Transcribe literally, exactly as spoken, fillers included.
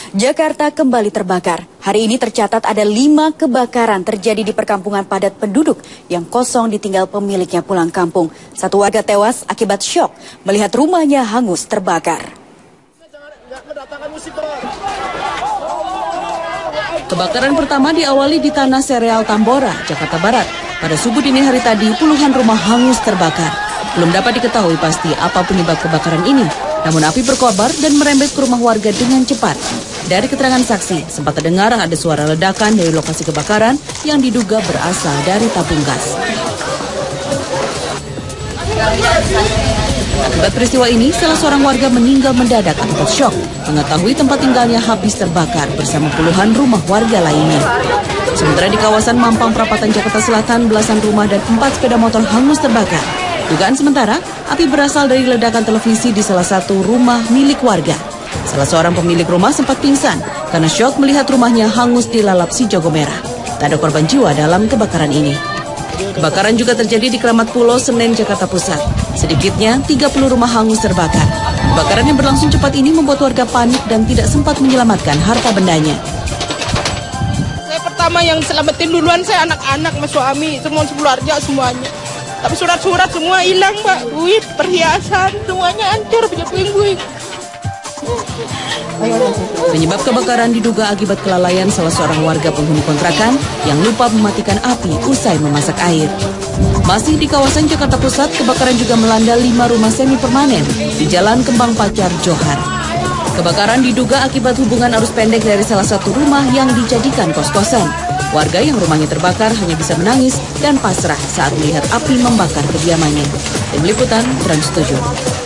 Jakarta kembali terbakar. Hari ini tercatat ada lima kebakaran terjadi di perkampungan padat penduduk yang kosong ditinggal pemiliknya pulang kampung. Satu warga tewas akibat syok melihat rumahnya hangus terbakar. Kebakaran pertama diawali di Tanah Sereal Tambora, Jakarta Barat. Pada subuh dini hari tadi, puluhan rumah hangus terbakar. Belum dapat diketahui pasti apa penyebab kebakaran ini. Namun api berkobar dan merembet ke rumah warga dengan cepat. Dari keterangan saksi, sempat terdengar ada suara ledakan dari lokasi kebakaran yang diduga berasal dari tabung gas. Akibat peristiwa ini, salah seorang warga meninggal mendadak akibat syok mengetahui tempat tinggalnya habis terbakar bersama puluhan rumah warga lainnya. Sementara di kawasan Mampang Perapatan Jakarta Selatan, belasan rumah dan empat sepeda motor hangus terbakar. Dugaan sementara, api berasal dari ledakan televisi di salah satu rumah milik warga. Salah seorang pemilik rumah sempat pingsan karena syok melihat rumahnya hangus dilalap si jago merah. Tak ada korban jiwa dalam kebakaran ini. Kebakaran juga terjadi di Keramat Pulau, Senen, Jakarta Pusat. Sedikitnya tiga puluh rumah hangus terbakar. Kebakaran yang berlangsung cepat ini membuat warga panik dan tidak sempat menyelamatkan harta bendanya. Saya pertama yang selamatin duluan, saya anak-anak, mas suami, semua keluarga semuanya. Tapi surat-surat semua hilang, Mbak. Duit, perhiasan, semuanya hancur, puing-puing. Penyebab kebakaran diduga akibat kelalaian salah seorang warga penghuni kontrakan yang lupa mematikan api usai memasak air. Masih di kawasan Jakarta Pusat, kebakaran juga melanda lima rumah semi permanen di Jalan Kembang Pacar, Johar. Kebakaran diduga akibat hubungan arus pendek dari salah satu rumah yang dijadikan kos-kosan. Warga yang rumahnya terbakar hanya bisa menangis dan pasrah saat melihat api membakar kediamannya. Tim Liputan Trans tujuh.